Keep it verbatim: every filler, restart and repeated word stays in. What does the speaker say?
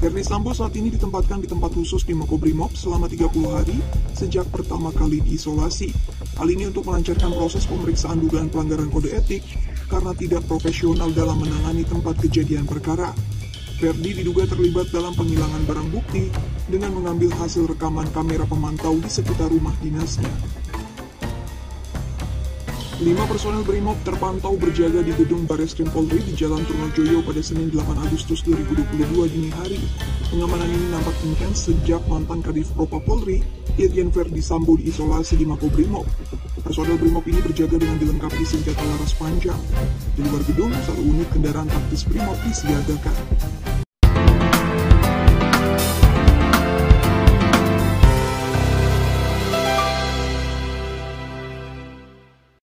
Verdi Sambo saat ini ditempatkan di tempat khusus di Makobrimob selama tiga puluh hari sejak pertama kali diisolasi. Hal ini untuk melancarkan proses pemeriksaan dugaan pelanggaran kode etik karena tidak profesional dalam menangani tempat kejadian perkara. Verdi diduga terlibat dalam penghilangan barang bukti dengan mengambil hasil rekaman kamera pemantau di sekitar rumah dinasnya. Lima personel Brimob terpantau berjaga di gedung Bareskrim Polri di Jalan Trunojoyo pada Senin delapan Agustus dua ribu dua puluh dua dini hari. Pengamanan ini nampak intens sejak mantan Kadif Propam Polri, Irjen Verdi Sambo diisolasi di Makobrimob. Personel Brimob ini berjaga dengan dilengkapi senjata laras panjang. Di luar gedung, satu unit kendaraan taktis Brimob disiagakan.